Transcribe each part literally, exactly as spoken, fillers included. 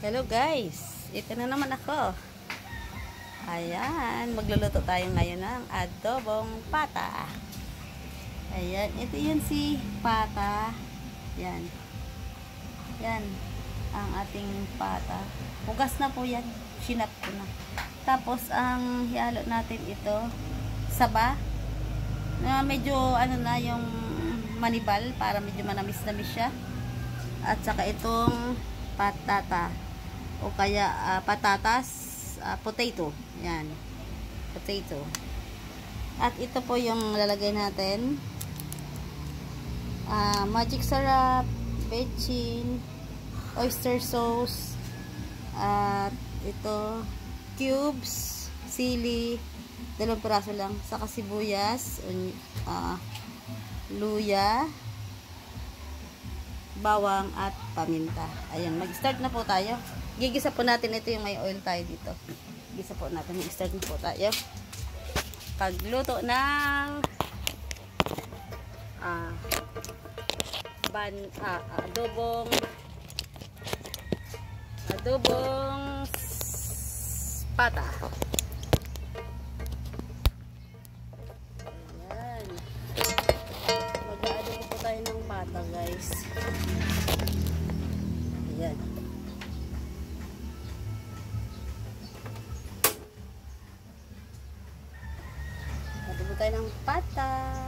Hello guys, ito na naman ako. Ayan, magluluto tayo ngayon ng adobong pata. Ayan, ito yun si pata. Yan. Yan, ang ating pata. Hugas na po yan, sinat ko na. Tapos, ang hihalo natin ito, saba. Na medyo, ano na, yung manibal, para medyo manamis-namis siya. At saka itong patata. O kaya uh, patatas, uh, potato. Yan. Potato. At ito po yung lalagay natin. Uh, magic syrup, bechin, oyster sauce, at ito, cubes, sili, dalawang piraso lang, saka sibuyas, uh, luya, bawang at paminta. Ayan, mag-start na po tayo. Gigisa po natin ito yung may oil tayo dito. Gisa po natin. Mag-start na po tayo. Pagluto ng ah, ban, ah, adobong adobong pata. Ayan. Mag-aadobo po tayo ng pata, guys. Ayan. Adobo tayo ng pata.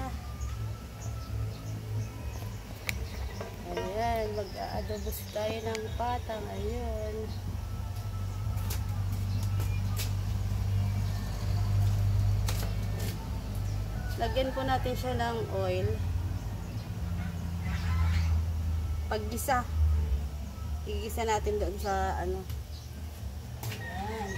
Ayan, mag-aadobo tayo ng pata ngayon. Lagyan po natin siya ng oil. Paggisa, igisa natin doon sa ano. Ayan.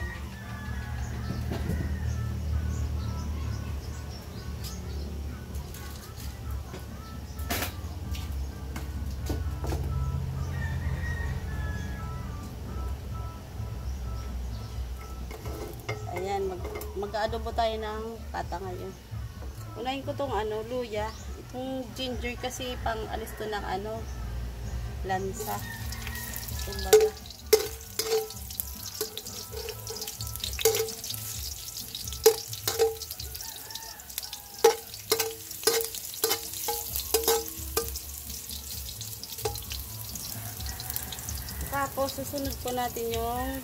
Ayan, mag mag-aadobo tayo ng pata ngayon. Unahin ko tong ano, luya. Itong ginger kasi pang alis to ng ano, lansa. Kumbaga. Tapos susunod po natin yung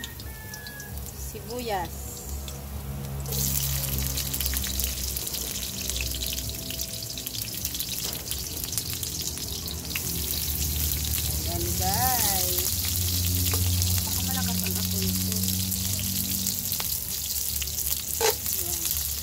sibuyas. Ayan guys. Baka malakas ang apoy ito. Ayan.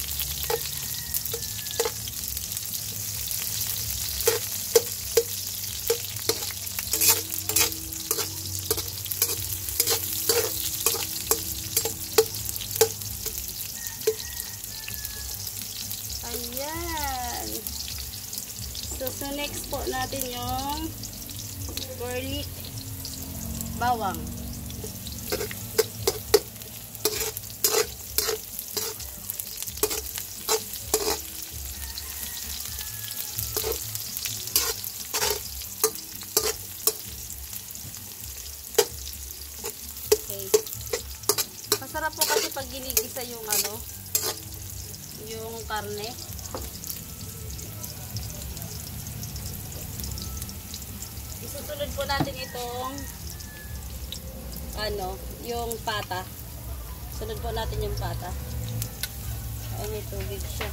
Ayan. So, so next po natin yung garlic, bawang. Okay. Masarap po kasi pag ginigisa yung ano, yung karne. Isusunod po natin itong ano, yung pata. Sunod po natin yung pata. Ay, may tubig siya.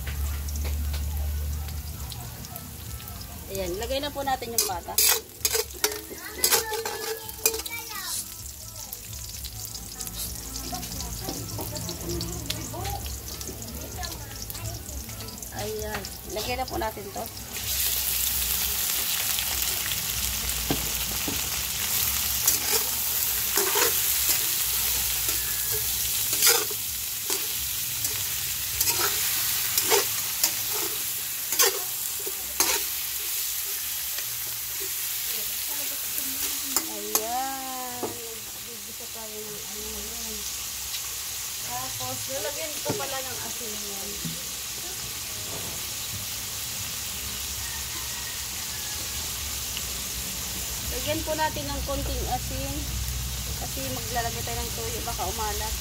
Ayan, lagay na po natin yung pata. Ayan, lagay na po natin to. Ayan, nagbibisa tayo ng ano ngayon. Tapos, nalagyan ko pala ng asin yan. Lagyan po natin ng konting asin. Kasi maglalagay tayo ng toyo, baka umalat.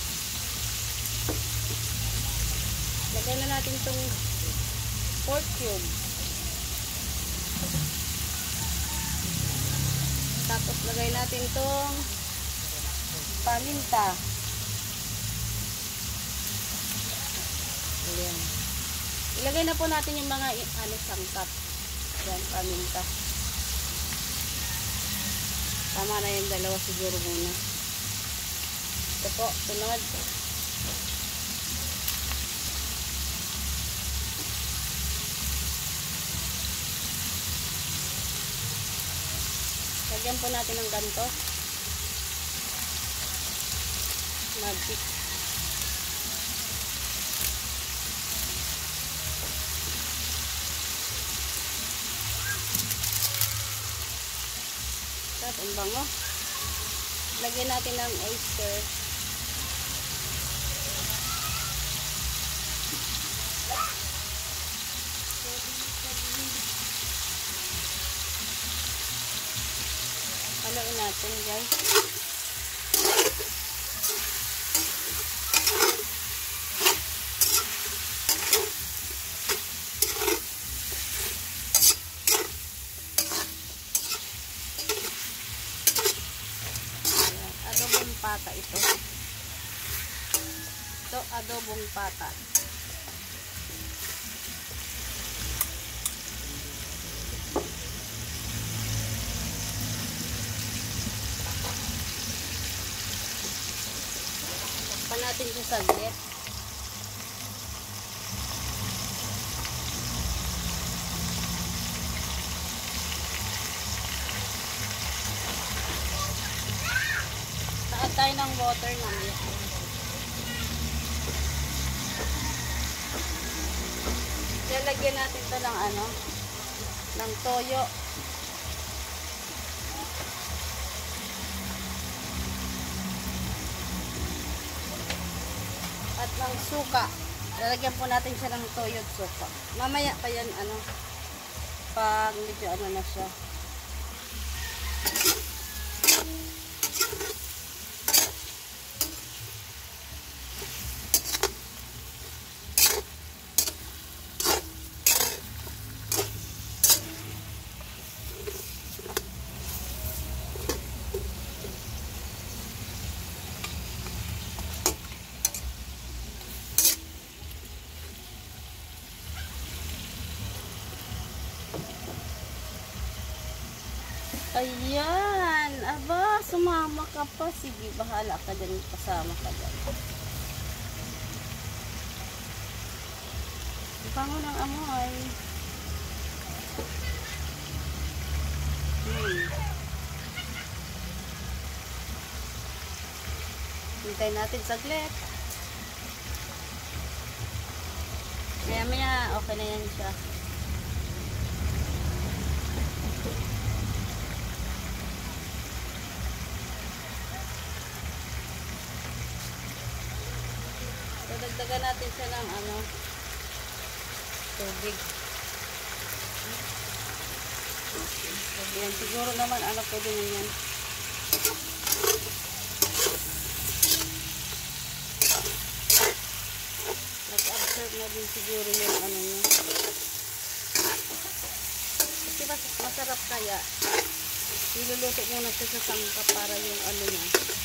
Lagay na natin itong pork cube. Tapos lagay natin itong paminta. Ayan. Ilagay na po natin yung mga ano, sangkap. Ayan, paminta. Tama na yung dalawa siguro muna. Ito po, sunod. Lagyan po natin ng ganito. Magic. Tapos ang bango. Lagyan natin ng oyster. Haluin natin, guys. Adobong pata ito. Ito, adobong pata. Pa natin siya saglit. Taat tayo ng water namin. Lalagyan natin ito ng ano, ng toyo. At ng suka. Lalagyan po natin siya ng toyo at suka. Mamaya pa yan, ano, pag medyo ano na siya. Ayan. Aba, sumama ka pa. Sige, bahala ka dyan. Kasama ka dyan. Bango ng amoy. Hmm. Hintayin natin saglit. Maya maya, okay na yan siya. So, dagdagan natin siya ng ano, tubig. Yan, siguro naman, ano, pwede na yan. Nag-absorb na din siguro yung ano niya. Kasi mas, masarap kaya. Iluluto muna siya sa sangkap para yung ano niya,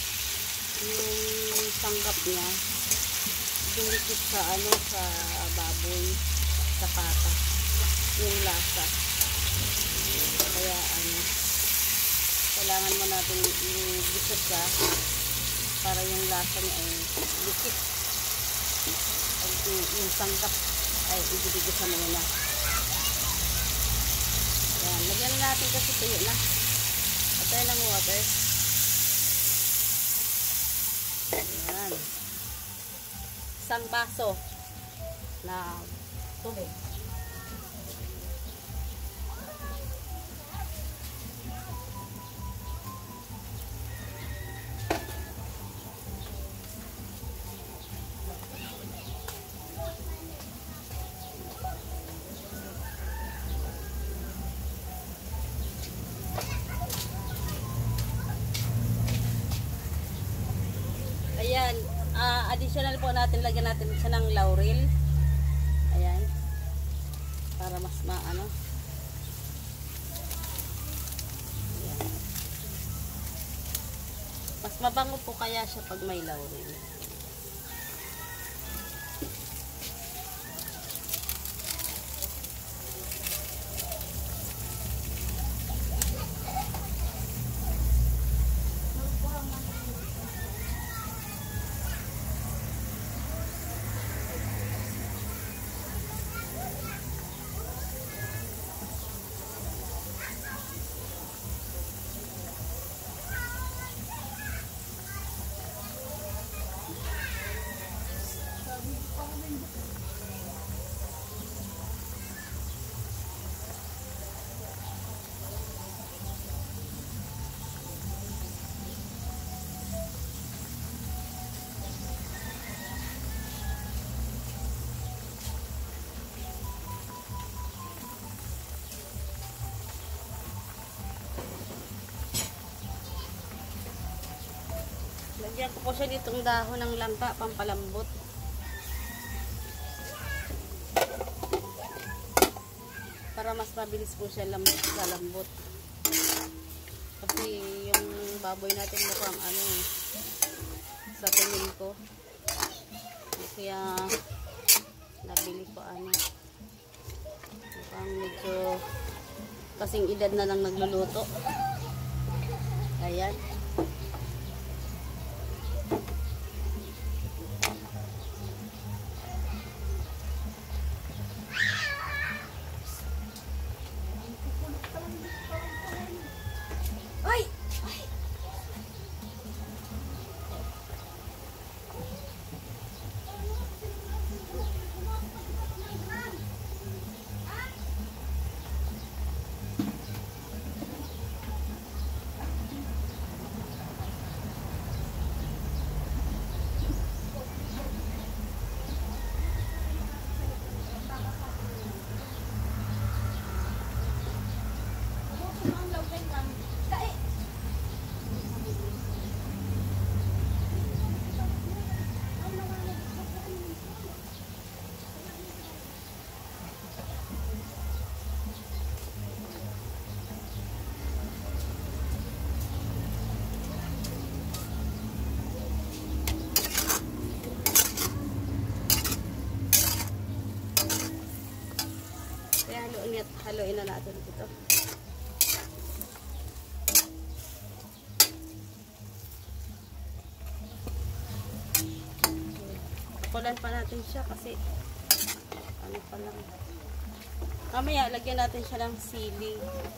yung sangkap niya dumikit sa ano, sa baboy, sa pata, yung lasa. Kaya ano, kailangan mo natin i-gisa siya para yung lasa niya ay dikit. Pag yung sangkap ay i-gisa mo na. Ayan, lagyan natin kasi tuyo na. At tayo ng water. Ayan. Isang baso na tubig. additional po natin, lagyan natin siya ng laurel. Ayan. Para mas maano. Ayan. Mas mabango po kaya siya pag may laurel. Lagyan ko po siya ditong dahon ng langka, pampalambot. Para mas mabilis po siya lalambot. Kasi yung baboy natin mukhang ano eh, sa tingin ko. Kaya nabili ko ano. Mukhang medyo kasing edad na lang nagluluto. Ayan. Haluin na natin ito. Kulan pa natin siya kasi ano pa lang. Mamaya lagyan natin siya ng sili.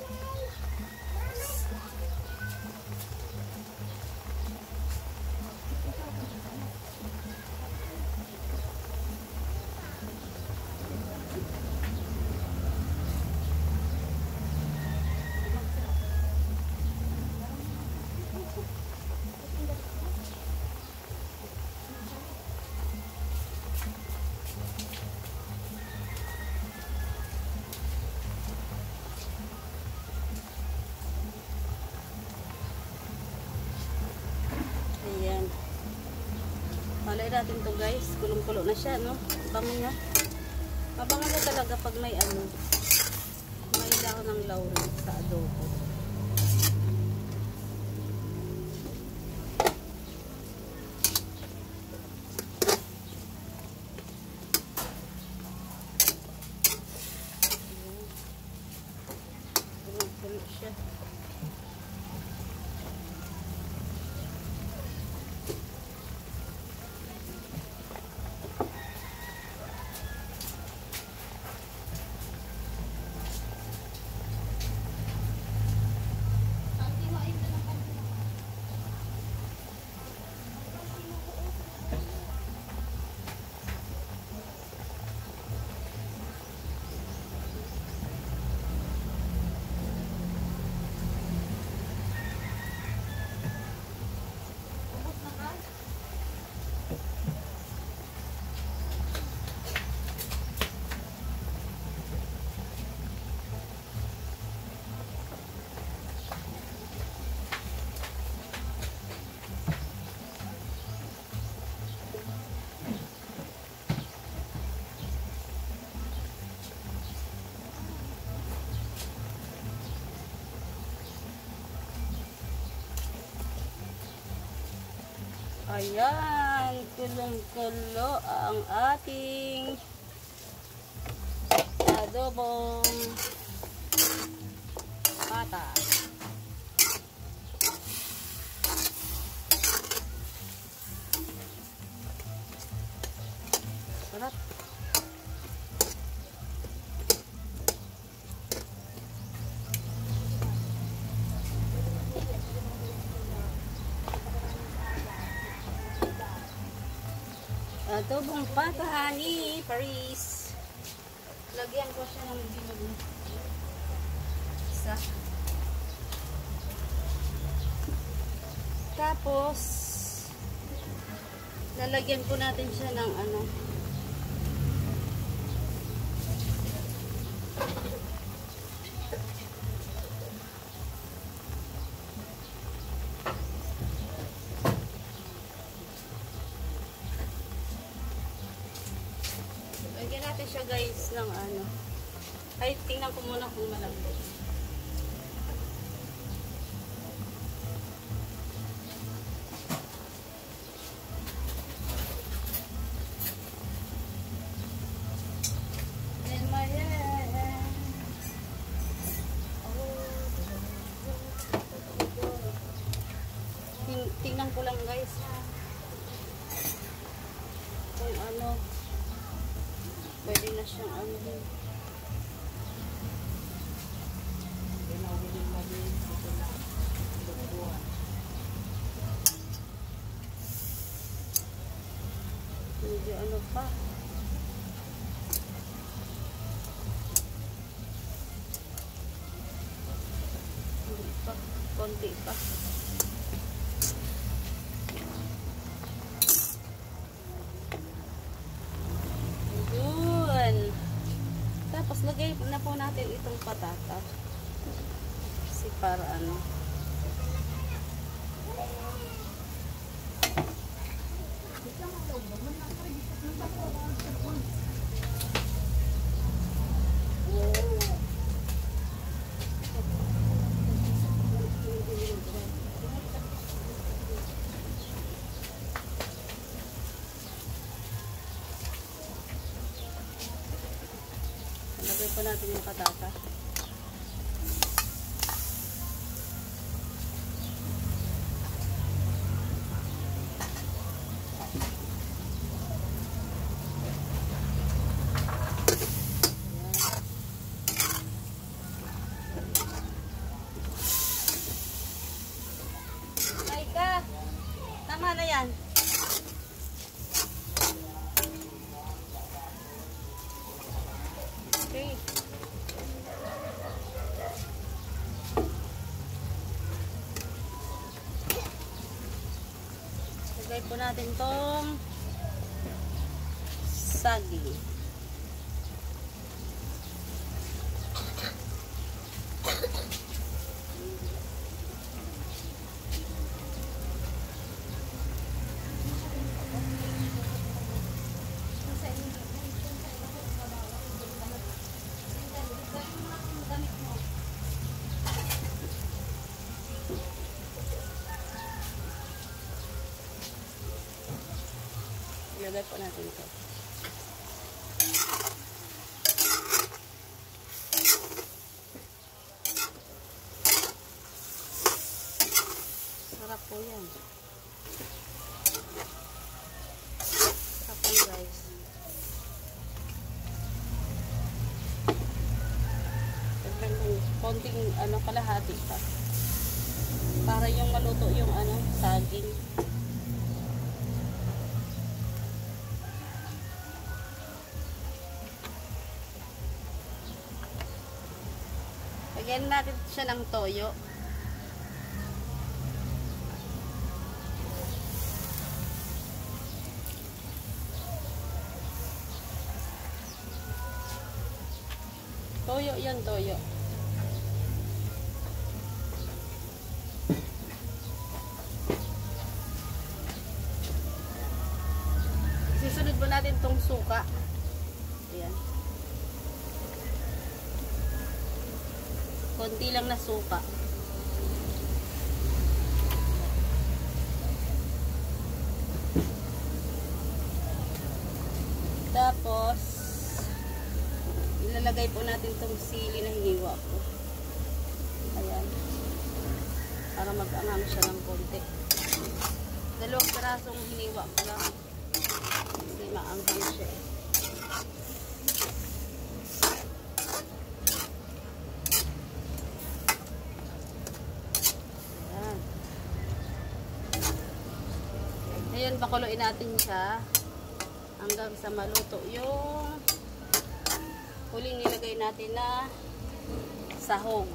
Malay natin to guys, kulong-kulo na siya, no? Bango niya. Mabango na talaga pag may ano, may dahon ng laurel sa adobo. Kulong-kulo siya. Ayan, kulong-kulo ang ating adobong pata. Sarap. Adobong pata ni Paris. Lagyan ko siya ng bilog. Isa. Tapos, lalagyan ko natin siya ng ano. Lagyan natin siya guys ng ano. Ay, tingnan ko muna kung malambot. Tingnan ko lang guys kung ano pwede na siyang ano din. Medyo ano pa, hindi pa, konti pa. Tapos lagay na po natin itong patata. Kasi para ano. Lagay po natin yung patata. Ay ka! Tama na yan. Okay. Lagay po natin tong saging. Ilagay po natin ito. Sarap po yan. Sarap po guys. Konting ano, kalahati pa. Para yung maluto yung ano, saging. Lagyan natin siya ng toyo. Toyo yan, toyo. Susunod mo natin tong suka. Ayan. Konti lang na suka. ilagay po natin itong sili na hiniwa ko. Ayan. Para mag-anghang siya ng konti. Dalawang pirasong hiniwa ko lang. Kasi maanghang siya. Ayan. Ngayon, pakuluin natin siya hanggang sa maluto yung huling nilagay natin na sahog.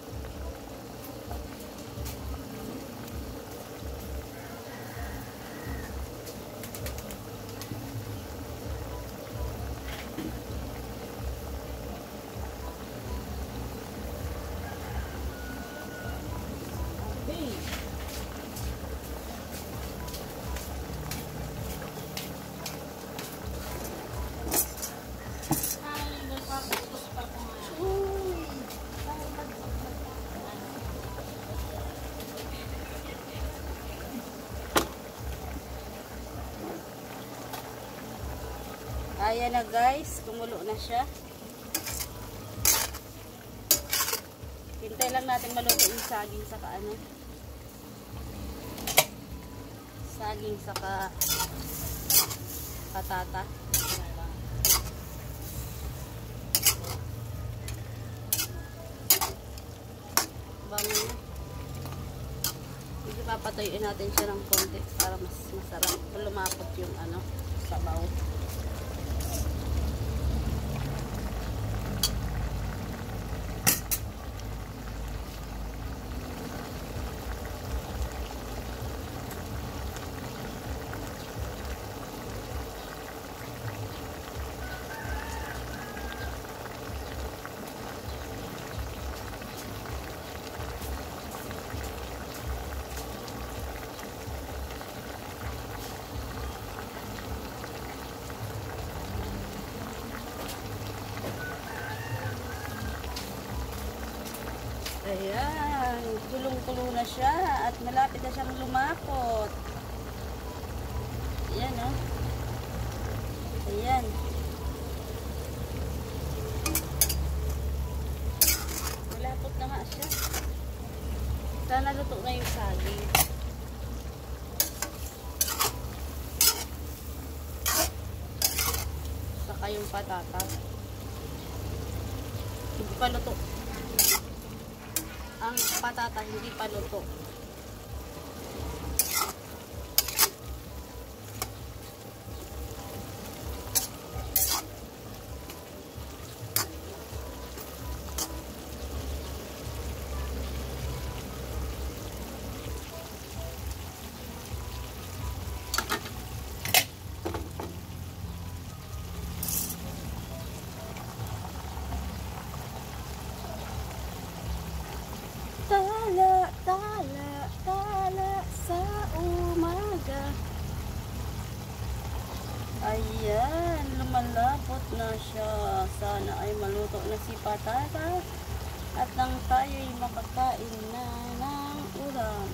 Ayan na guys, kumulo na siya. Hintay lang natin maluto yung saging saka ano. Saging saka patata. Bango na. Hindi papatuyuin natin siya ng konti para mas masarap. Lumapot yung ano, sabaw. Ayan, kulong-kulo na siya at malapit na siyang lumapot. Ayan, oh. Ayan. Malapot na nga siya. Sana luto na yung saging. Saka yung patata. Hindi pa luto. Ang patata hindi pa luto. Tala, tala, tala sa umaga. Ayan, lumalapot na siya. Sana ay maluto na si patata at nang tayo'y makakain na ng ulam.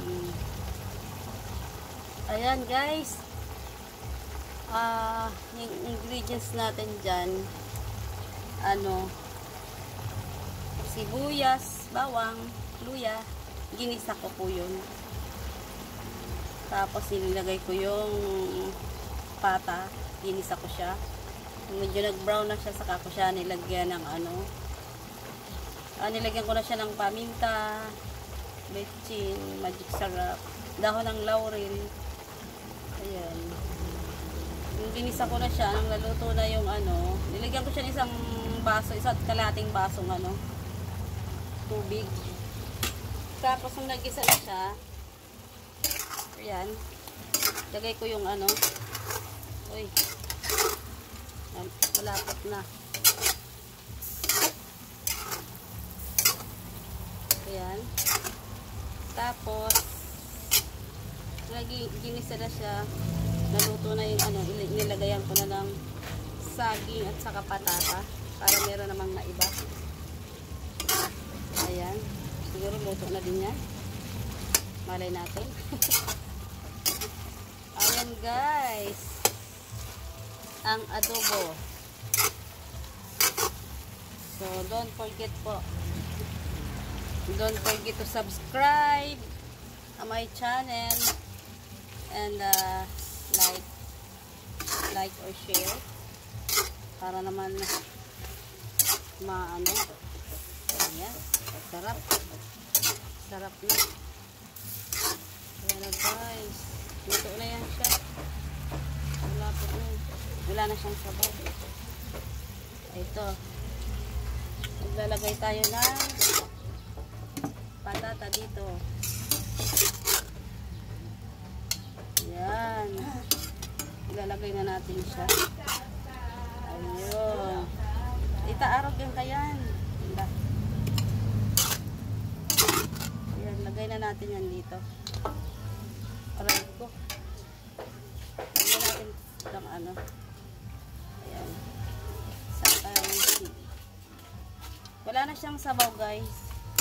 Ayan guys, ah, uh, yung ingredients natin dyan, ano, sibuyas, bawang, luya, ginisa ko po yun. Tapos nilagay ko yung pata, ginisa ko siya. Medyo nag-brown na siya, saka ko siya nilagyan ng ano, ah, nilagyan ko na siya ng paminta, bechin, magic sarap, dahon ng laurel. Ayan. Yung ginisa ko na siya, nang naluto na yung ano, nilagyan ko siya ng isang baso, isa't kalating basong ano, tubig. Tapos nung nagisa na siya, ayan, lagay ko yung ano, uy, malapot na. Ayan. Tapos, lagi, ginisa na siya, naluto na yung ano, nilagayan ko na ng saging at saka patata, para meron namang naiba. Ayan. Siguro luto na din yan. Malay natin. Ayan guys. Ang adobo. So, don't forget po. Don't forget to subscribe to my channel and uh, like like or share para naman maano. Ayan, sarap. Sarap na. Ayan na guys. Luto na yan siya. Wala po na. Wala na siyang sabaw. Ito. Maglalagay tayo ng patata dito. Ayan. Ilalagay na natin siya. Ayun. Itaarog yung kayan. Ayan. Lagay na natin yan dito. Aray ko. Lagay natin ng ano. Ayan. Saan tayo ng chili. Wala na siyang sabaw guys.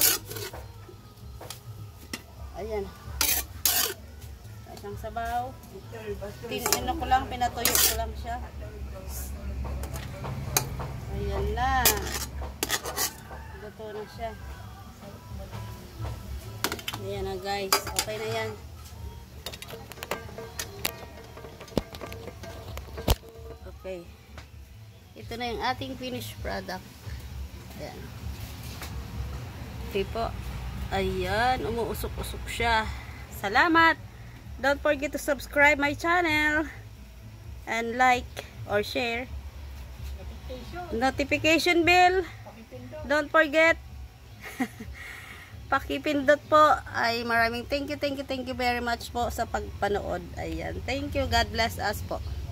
Ayan. Wala siyang sabaw. Tinino ko lang, pinatuyo ko lang siya. Ayan na. Luto na siya. Ayan na guys. Okay na yan. Okay. Ito na yung ating finished product. Ayan. Okay po. Ayan. Umuusok-usok siya. Salamat. Don't forget to subscribe my channel. And like or share. Notification, Notification bell. Don't forget. Pakipindot po. Ay maraming thank you, thank you, thank you very much po sa pagpanood. Ayan. Thank you. God bless us po.